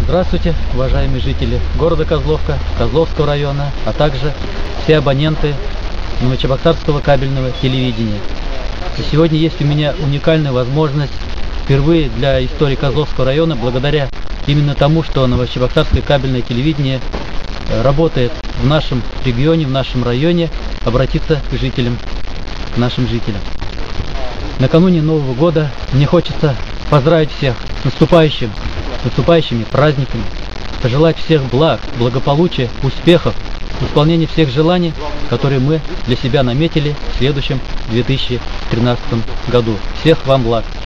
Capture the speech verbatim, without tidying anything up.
Здравствуйте, уважаемые жители города Козловка, Козловского района, а также все абоненты Новочебоксарского кабельного телевидения. И сегодня есть у меня уникальная возможность впервые для истории Козловского района, благодаря именно тому, что Новочебоксарское кабельное телевидение работает в нашем регионе, в нашем районе, обратиться к жителям, к нашим жителям. Накануне Нового года мне хочется поздравить всех с наступающим, с наступающими праздниками, пожелать всех благ, благополучия, успехов, исполнения всех желаний, которые мы для себя наметили в следующем две тысячи тринадцатом году. Всех вам благ!